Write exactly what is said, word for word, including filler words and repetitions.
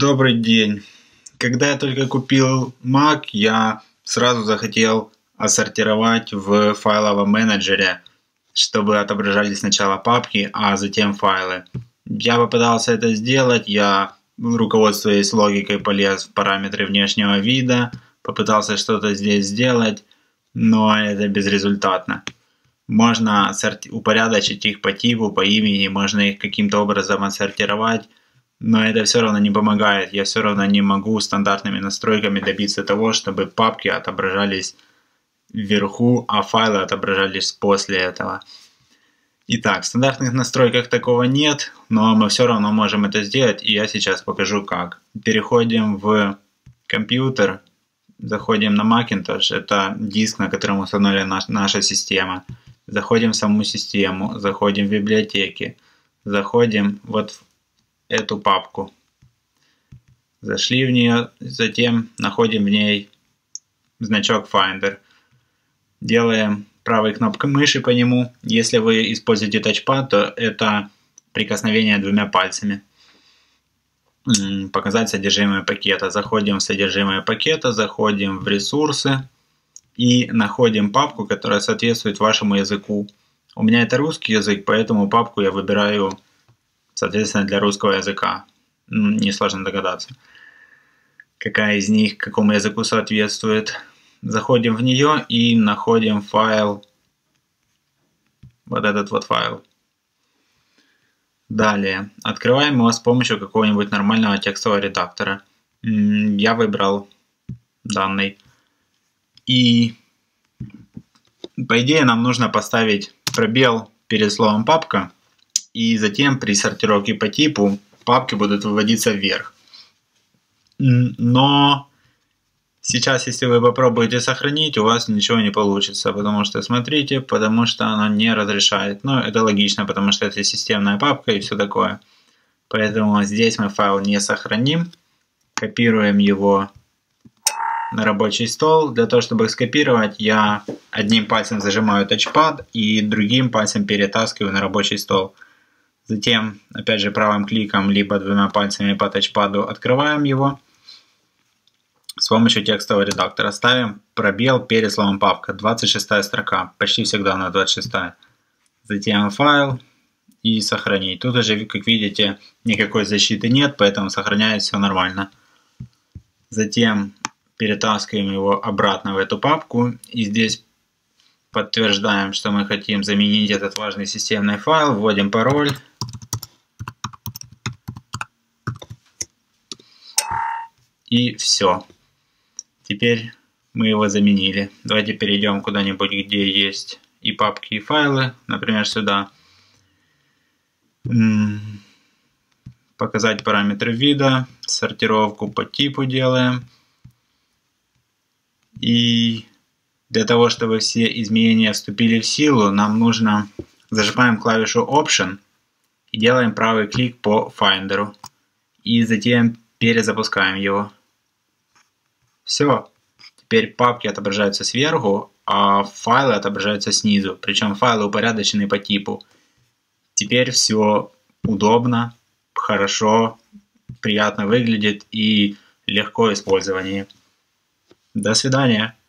Добрый день. Когда я только купил Mac, я сразу захотел отсортировать в файловом менеджере, чтобы отображались сначала папки, а затем файлы. Я попытался это сделать, я, руководствуясь логикой, полез в параметры внешнего вида, попытался что-то здесь сделать, но это безрезультатно. Можно упорядочить их по типу, по имени, можно их каким-то образом отсортировать, но это все равно не помогает. Я все равно не могу стандартными настройками добиться того, чтобы папки отображались вверху, а файлы отображались после этого. Итак, в стандартных настройках такого нет, но мы все равно можем это сделать, и я сейчас покажу как. Переходим в компьютер, заходим на Macintosh, это диск, на котором установлена наша система. Заходим в саму систему, заходим в библиотеки, заходим вот в эту папку. Зашли в нее, затем находим в ней значок Finder. Делаем правой кнопкой мыши по нему. Если вы используете тачпад, то это прикосновение двумя пальцами. Показать содержимое пакета. Заходим в содержимое пакета, заходим в ресурсы и находим папку, которая соответствует вашему языку. У меня это русский язык, поэтому папку я выбираю соответственно для русского языка. Несложно догадаться, какая из них какому языку соответствует. Заходим в нее и находим файл, вот этот вот файл. Далее открываем его с помощью какого-нибудь нормального текстового редактора. Я выбрал данный. И по идее нам нужно поставить пробел перед словом папка, и затем при сортировке по типу папки будут выводиться вверх. Но сейчас, если вы попробуете сохранить, у вас ничего не получится, потому что, смотрите, потому что оно не разрешает. Но это логично, потому что это системная папка и все такое. Поэтому здесь мы файл не сохраним. Копируем его на рабочий стол. Для того, чтобы скопировать, я одним пальцем зажимаю тачпад и другим пальцем перетаскиваю на рабочий стол. Затем, опять же, правым кликом, либо двумя пальцами по тачпаду открываем его. С помощью текстового редактора ставим пробел перед словом папка, двадцать шестая строка, почти всегда на двадцать шестая. Затем файл и сохранить. Тут уже, как видите, никакой защиты нет, поэтому сохраняется все нормально. Затем перетаскиваем его обратно в эту папку и здесь подтверждаем, что мы хотим заменить этот важный системный файл, вводим пароль. И все. Теперь мы его заменили. Давайте перейдем куда-нибудь, где есть и папки, и файлы. Например, сюда. Показать параметры вида. Сортировку по типу делаем. И для того, чтобы все изменения вступили в силу, нам нужно зажимаем клавишу Option и делаем правый клик по Finder. И затем перезапускаем его. Все. Теперь папки отображаются сверху, а файлы отображаются снизу. Причем файлы упорядочены по типу. Теперь все удобно, хорошо, приятно выглядит и легко в использовании. До свидания.